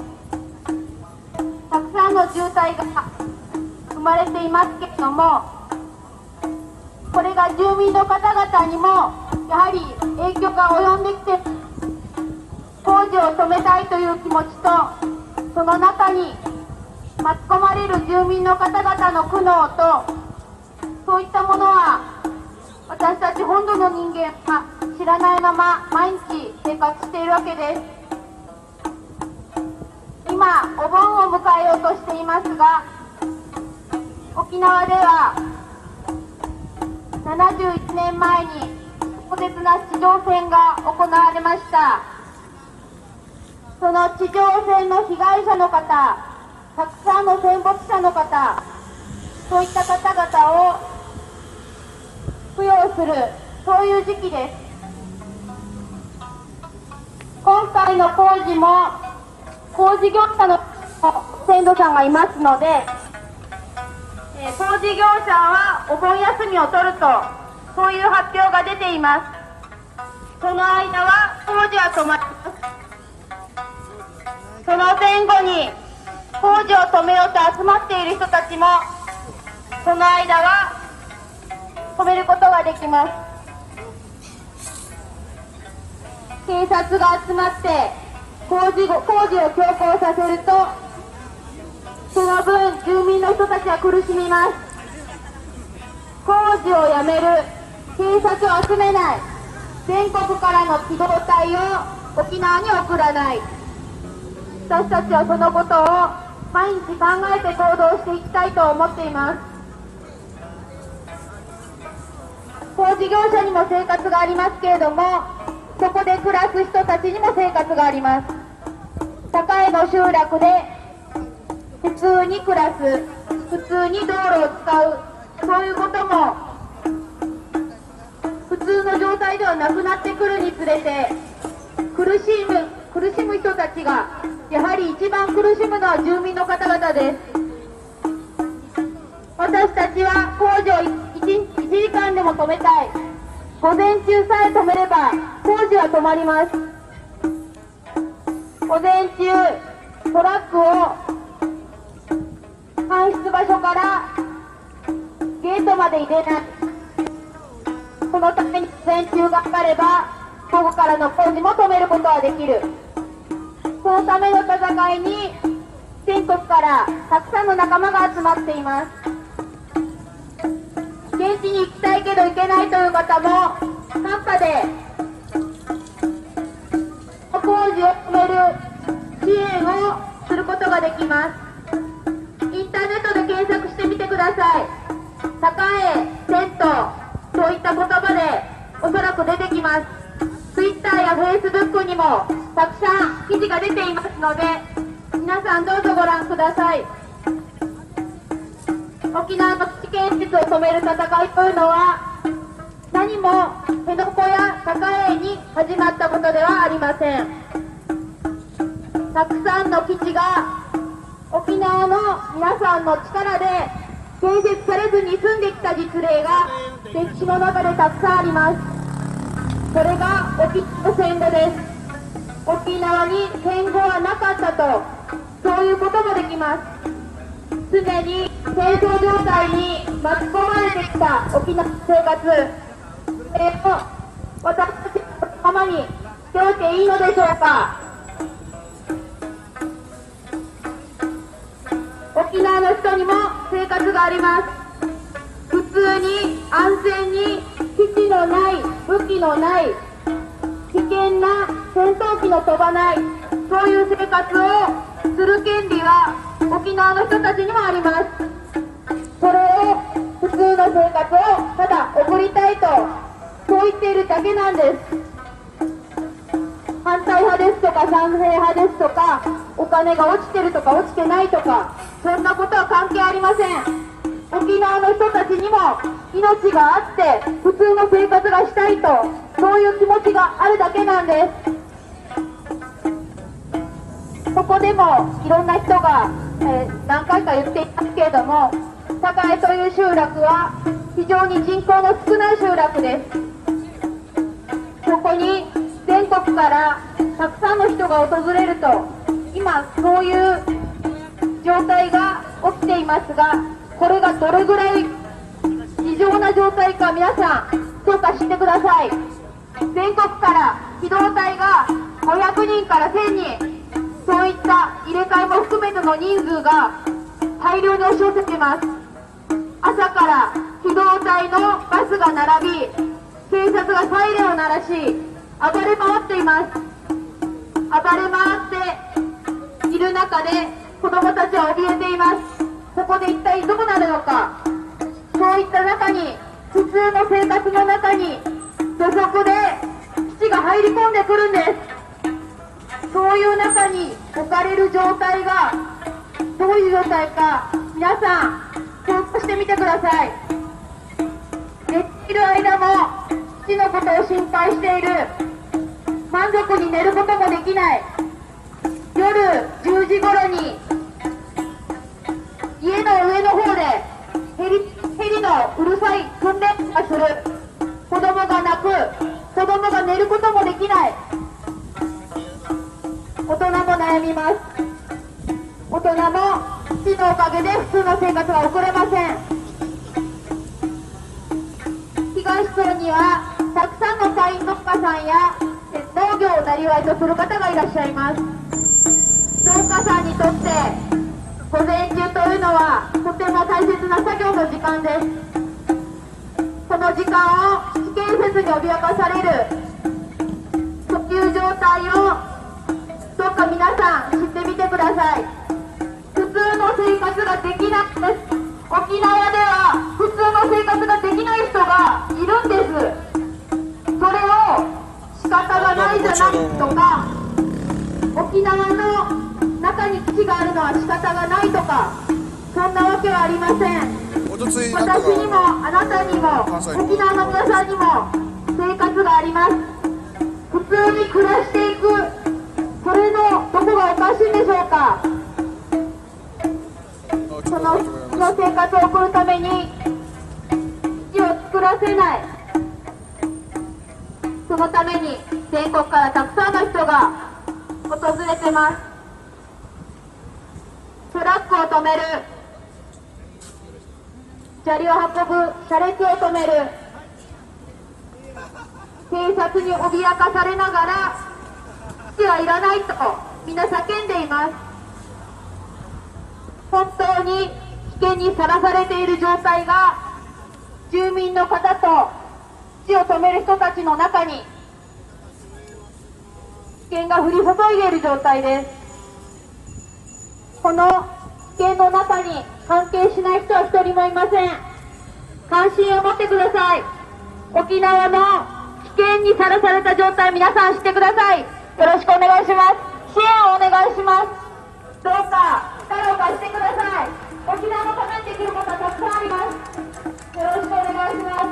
たくさんの渋滞が生まれていますけれども、これが住民の方々にもやはり影響が及んできて、工事を止めたいという気持ちと、その中に巻き込まれる住民の方々の苦悩と、そういったものは私たち本土の人間は知らないまま毎日生活しているわけです。今お盆を迎えようとしていますが、沖縄ではななじゅういちねんまえに壮絶な地上戦が行われました。その地上戦の被害者の方、たくさんの戦没者の方、そういった方々を供養する、そういう時期です。今回の工事も工事業者の先導さんがいますので、えー、工事業者はお盆休みを取ると、そういう発表が出ています。その間は工事は止まります。その前後に工事を止めようと集まっている人たちも、その間は止めることができます。警察が集まって工事工事を強行させると、その分住民の人たちは苦しみます。工事をやめる、警察を集めない、全国からの機動隊を沖縄に送らない、私たちはそのことを毎日考えて行動していきたいと思っています。工事業者にも生活がありますけれども、そこで暮らす人たちにも生活があります。高江の集落で普通に暮らす、普通に道路を使う、そういうことも普通の状態ではなくなってくるにつれて、苦しむ苦しむ人たちがやはり一番苦しむのは住民の方々です。私たちは工事を 1, いちじかんでも止めたい。午前中さえ止めれば工事は止まります。午前中トラックを搬出場所からゲートまで入れない、そそのために全中がかれば午後からの工事も止めることはできる。そのための戦いに全国からたくさんの仲間が集まっています。現地に行きたいけど行けないという方も寒波で工事を止める支援をすることができます。インターネットで検索してみてください。栄銭湯そういった言葉でおそらく出てきます。ツイッターやフェイスブックにもたくさん記事が出ていますので、皆さんどうぞご覧ください。沖縄の基地建設を止める戦いというのは何も辺野古や栄に始まったことではありません。たくさんの基地が沖縄の皆さんの力で建設されずに住んできた実例が歴史の中でたくさんあります。それが沖縄戦後です。沖縄に戦後はなかったと、そういうこともできます。常に戦争状態に巻き込まれてきた沖縄生活、それを私たちのままにしておいていいのでしょうか。沖縄の人にも生活があります。普通に安全に基地のない、武器のない、危険な戦闘機の飛ばない、そういう生活をする権利は沖縄の人たちにもあります。それを普通の生活をただ送りたいと、そう言っているだけなんです。反対派ですとか賛成派ですとか、お金が落ちてるとか落ちてないとか、そんなことは関係ありません。沖縄の人たちにも命があって普通の生活がしたいと、そういう気持ちがあるだけなんです。ここでもいろんな人が、えー、何回か言っていますけれども、栄という集落は非常に人口の少ない集落です。そこに全国からたくさんの人が訪れると、今そういう状態が起きていますが、これがどれぐらい異常な状態か皆さん評価してください。全国から機動隊がごひゃくにんからせんにん、そういった入れ替えも含めての人数が大量に押し寄せています。朝から機動隊のバスが並び、警察がサイレンを鳴らし暴れ回っています。暴れ回っている中で子どもたちは怯えています。ここで一体どうなるのか。そういった中に、普通の生活の中に土足で基地が入り込んでくるんです。そういう中に置かれる状態がどういう状態か、皆さん想像してみてください。寝ている間も基地のことを心配している。満足に寝ることもできない。夜じゅうじ頃に家の上の方でヘリ、ヘリのうるさい訓練がする。子供が泣く。子供が寝ることもできない。大人も悩みます。大人も基地のおかげで普通の生活は送れません。東町にはたくさんの会員農家さんや農業をなりわいとする方がいらっしゃいます。農家さんにとって午前中というのはとても大切な作業の時間です。この時間を基地建設に脅かされる、そういう状態をどうか皆さん知ってみてください。普通の生活ができないです。沖縄では普通の生活ができない人がいるんです。それを仕方がないじゃないとか、沖縄の中に基地があるのは仕方がないとか、そんなわけはありません。私にもあなたにも沖縄の皆さんにも生活があります。普通に暮らしていく、それのどこがおかしいんでしょうか。その普通の生活を送るために基地を作らせない。そのために全国からたくさんの人が訪れてます。トラックを止める、砂利を運ぶ車列を止める、 警察に脅かされながら基地はいらないとみんな叫んでいます。本当に危険にさらされている状態が住民の方と基地を止める人たちの中に危険が降り注いでいる状態です。この危険の中に関係しない人は一人もいません。関心を持ってください。沖縄の危険にさらされた状態、皆さん知ってください。よろしくお願いします。支援をお願いします。どうか力を貸してください。沖縄のためにできることはたくさんあります。よろしくお願いします。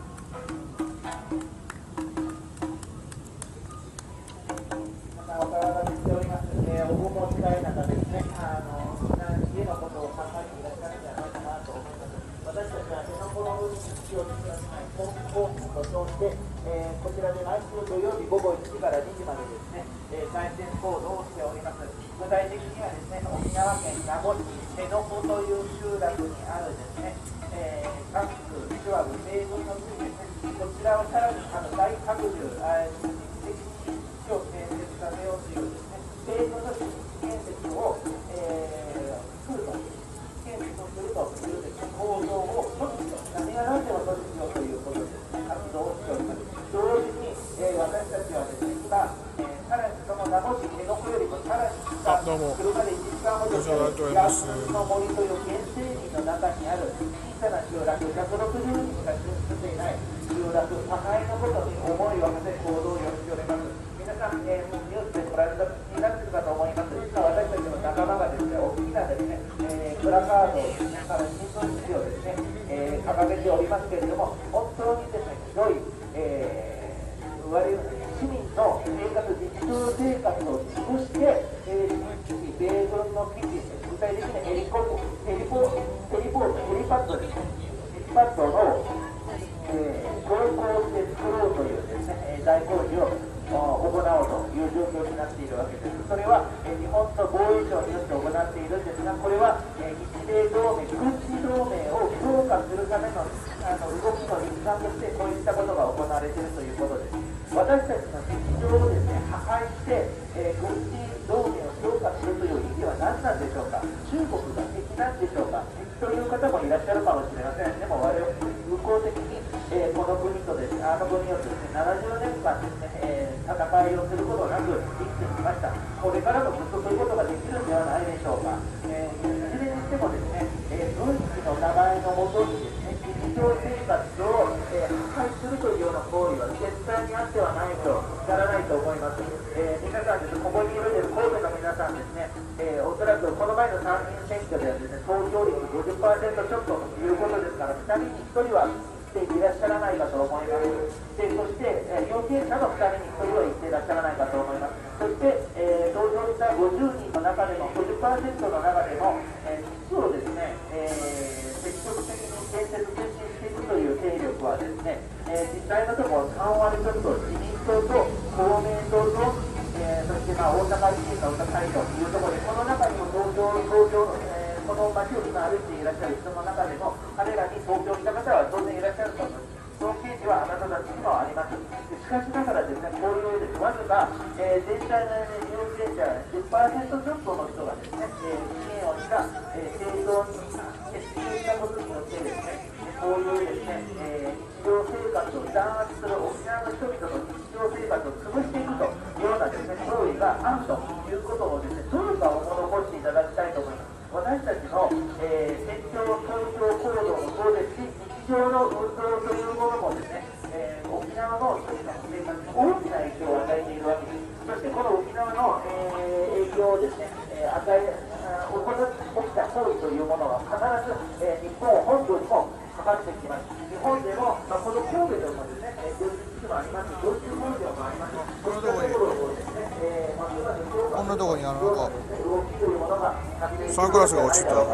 お騒がせしております。えー、お盆も近い中ですね、あの避難時のことを考えていらっしゃるんじゃないかなと思います。私たちは辺野古の海に基地を作らせないコースと称して、えー、こちらで毎週土曜日午後いちじからにじまでですね、えー、在線行動をしております。具体的にはですね、沖縄県名護市辺野古という集落にあるですね、えー、各地は米軍の国ですね、こちらをさらにあの大拡充、あーを建設させようというですね、米軍の基地建設を、えー、作ると、建設をするというですね、構造を阻止と、何が何でも阻止しようということで、ね、活動をしております。同時に、えー、私たちはですね、今、えー、さらにその名護市辺野古よりもさらに下、車でいちじかんほどで安の森という原生林の中にある小さな集落、ひゃくろくじゅうにんしか住んでいない集落、破壊のことに思いを馳せ行動をよろしております。皆さん、えー、ニュースでご覧になっているかと思います。実は私たちの仲間がですね、大きなですね、えー、プラカードをですね、から新聞紙をですね、えー、掲げておりますけれども、本当にですね、ひどい、えー、いわゆる市民の生活、日常生活を潰して、えー、米軍の基地、具体的にヘリコヘリポヘリポヘリパッドですね、ヘリパッドの、えー、強行して作ろうというですね、大工事を行おうという状況になっているわけです。それは、えー、日本の防衛省によって行っているんですが、これは、えー、日米同盟、軍事同盟を強化するための、あの動きの一環としてこういったことが行われているということです。私たちの日常をですね、破壊して、えー、軍事同盟を強化するという意義は何なんでしょうか。中国が敵なんでしょうか。敵という方もいらっしゃるかもしれません。でも我々友好的に、えー、この国とですね、あの国をですね、ななじゅうねんかんですね、えー、戦いをすることなく生きてきました。これからもずっとそういうことができるんではないでしょうか。えー、いずれにしてもですね、えー、軍事の名前のもとにですね、日常生活を、えー、破壊するというような行為は絶対にあってはないとならないと思います。えー、皆さんですね、ここにいる神戸の皆さんですね、えー、おそらくこの前の参議院選挙ではですね、投票率 ごじゅっパーセント ちょっとということですから、ふたりにひとりは生きていらっしゃらないかと思います。でそして、えー、有権者のふたりにひとりは生きていらっしゃらないかと思います。そして、えー、投票したごじゅうにんの中でも ごじゅっパーセント の中でも、えー、基地をですね、えー、積極的に建設推進していくという勢力はですね、えー、実際のところさんわりちょっと自民党と公明党と、えー、そしてまあ大阪維新が高いというところで、この中にも投票、投票、えー、この街を今歩いていらっしゃる人の中でも、彼らに投票した方は当然いらっしゃると思います。その権利はあなたたちにもあります。しかしながらですね、こういうですわずか、えー、全体の有権者 じゅっパーセント ちょっとの人がですね、えー、支援をした、えー、政党に決定したことによってですね、こういうですね、えー、日常生活を弾圧する沖縄の人々の日常生活を潰していくというようなですね、行為があるということをですね、どうか思い残していただきたいと思います。私たちの、えー、選挙投票行動もそうですし、日常の運動というものもですね、えー、沖縄の人々の生活に大きな影響を与えているわけです。そしてこの沖縄の、えー、影響をですね、えー、与え起こった行為というものは必ず、えー、日本本土にもかかってきます。日本でも、まあ、この神戸でもですね、えー、軍事基地もありますし、同州工場もあります。 こんなとこにこんなとこにあのなんかサングラスが落ちた。サン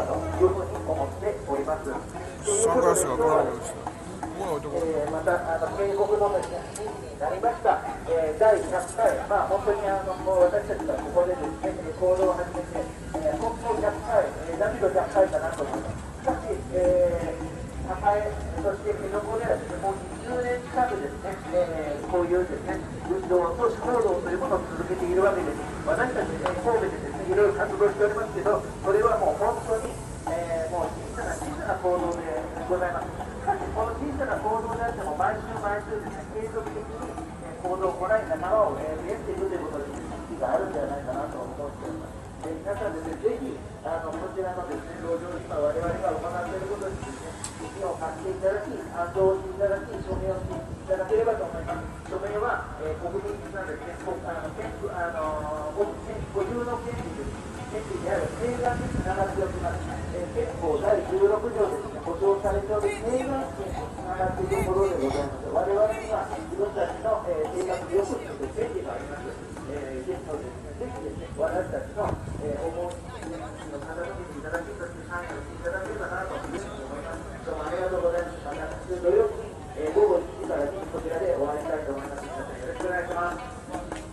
グラスがこの落ちた。ここに置いとこう。 えー、またあの警告のですね日になりました、えー、だいひゃっかい、まあ本当にあのもう私たちがここでですね行動を始めて、えー、本当ひゃっかい、えー、だけどひゃっかいかなと思います。しかし、えー、破壊、そして辺野古ではですねもうにじゅうねん近くですね、えーこういうですね運動、投資行動というものを続けているわけです。私たち、ね、神戸でですねいろいろ活動しておりますけど、それはもう本当に、えー、もう小さな小さな行動でございます。しかしこの小さな行動であっても毎週毎週ですね継続的に行動を行い仲間を増やしていくということに意義があるんじゃないかなと思っております。えー、皆さんですね、ぜひあのこちらのですね路上今我々が行っていることにですね意見を貸していただき、賛同していただき、署名をしていただければと思います。署名は、えー、国民的なですね、国あの憲あのごごじゅうの権利です。権利である請願につながっております。えー、憲法だいじゅうろく条ですね、保障されておる請願権につながっているものでございます。我々には自分たちの、えー、生活を良くする権利があります。えー、ですのでですね、ぜひですね、私たちの、えー、思いの傾けていただき、そして関与していただければなというふうに思います。どうもありがとうございます。また来週土曜日に、えー、午後いちじからにこちらでお会いしたいと思います。皆さんよろしくお願いします。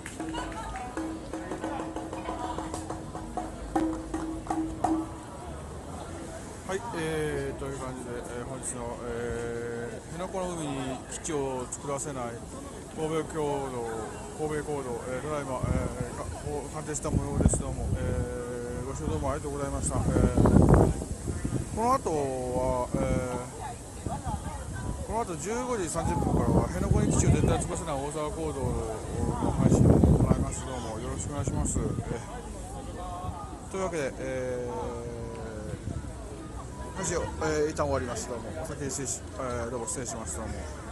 はい、えー、という感じで、えー、本日の、えー、辺野古の海に基地を作らせない神戸共同、神戸行動、えー、ただいま、えー、鑑定した模様ですけども、えー、ご視聴どうもありがとうございました。えー、この後は、えー、この後じゅうごじさんじゅっぷんからは辺野古に基地を絶対作らせない大阪行動の配信を行います。どうもよろしくお願いします。えー、というわけで、えー話を、えー、一旦終わります。どうもお先に失礼し、えー、どうも失礼します。どうも。